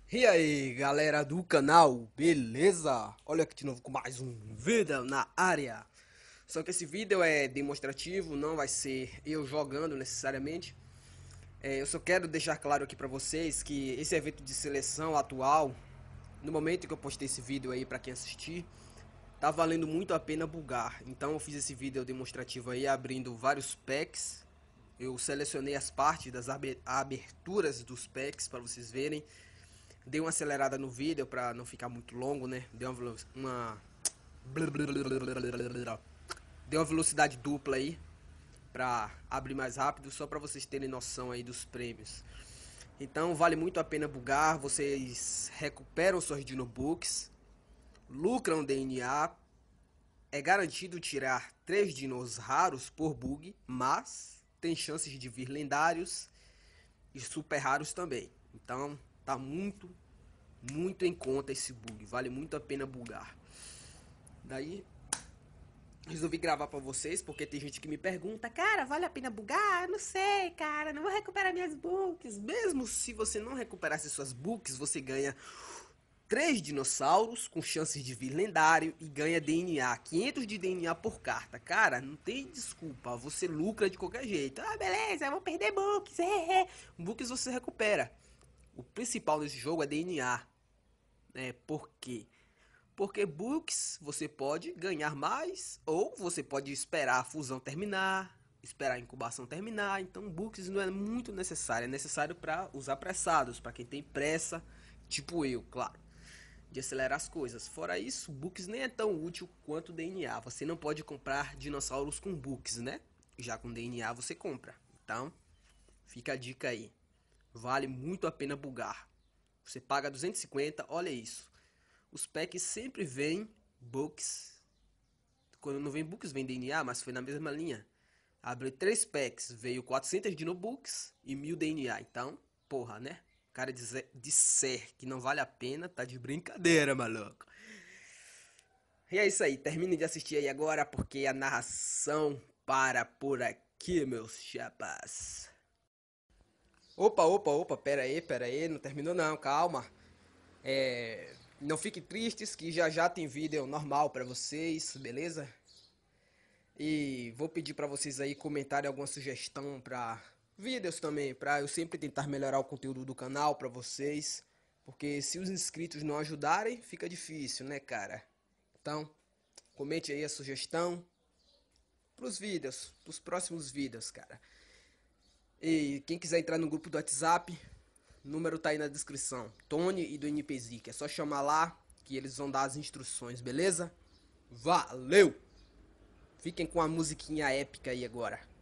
E aí, galera do canal, beleza? Olha aqui de novo com mais um vídeo na área. Só que esse vídeo é demonstrativo, não vai ser eu jogando necessariamente. Eu só quero deixar claro aqui pra vocês que esse evento de seleção atual, no momento que eu postei esse vídeo aí pra quem assistir, tá valendo muito a pena bugar. Então eu fiz esse vídeo demonstrativo aí abrindo vários packs. Eu selecionei as partes das aberturas dos packs para vocês verem. Dei uma acelerada no vídeo pra não ficar muito longo, né? Dei uma velocidade dupla aí pra abrir mais rápido, só pra vocês terem noção aí dos prêmios. Então vale muito a pena bugar, vocês recuperam suas dinobooks, lucram DNA, é garantido tirar 3 dinos raros por bug, mas tem chances de vir lendários e super raros também. Então tá muito em conta esse bug, vale muito a pena bugar. Daí resolvi gravar pra vocês, porque tem gente que me pergunta: cara, vale a pena bugar? Eu não sei, cara, não vou recuperar minhas books. Mesmo se você não recuperasse suas books, você ganha 3 dinossauros com chances de vir lendário e ganha DNA, 500 de DNA por carta. Cara, não tem desculpa, você lucra de qualquer jeito. Ah, beleza, eu vou perder books. Books você recupera. O principal desse jogo é DNA. Por quê? Porque books você pode ganhar mais, ou você pode esperar a fusão terminar, esperar a incubação terminar. Então books não é muito necessário, é necessário para os apressados, para quem tem pressa, tipo eu, claro, de acelerar as coisas. Fora isso, books nem é tão útil quanto DNA. Você não pode comprar dinossauros com books, né? Já com DNA você compra. Então, fica a dica aí. Vale muito a pena bugar. Você paga 250, olha isso. Os packs sempre vêm books. Quando não vem books, vem DNA, mas foi na mesma linha. Abre 3 packs, veio 400 dinobooks e 1000 DNA. Então, porra, né? O cara disser que não vale a pena, tá de brincadeira, maluco. E é isso aí, termine de assistir aí agora, porque a narração para por aqui, meus chapas. Opa, pera aí, não terminou não, calma. Não fiquem tristes que já já tem vídeo normal pra vocês, beleza? E vou pedir pra vocês aí comentarem alguma sugestão pra vídeos também, pra eu sempre tentar melhorar o conteúdo do canal pra vocês, porque se os inscritos não ajudarem, fica difícil, né, cara? Então, comente aí a sugestão pros vídeos, pros próximos vídeos, cara. E quem quiser entrar no grupo do WhatsApp, o número tá aí na descrição. Tony e do NPZ, é só chamar lá que eles vão dar as instruções, beleza? Valeu! Fiquem com a musiquinha épica aí agora.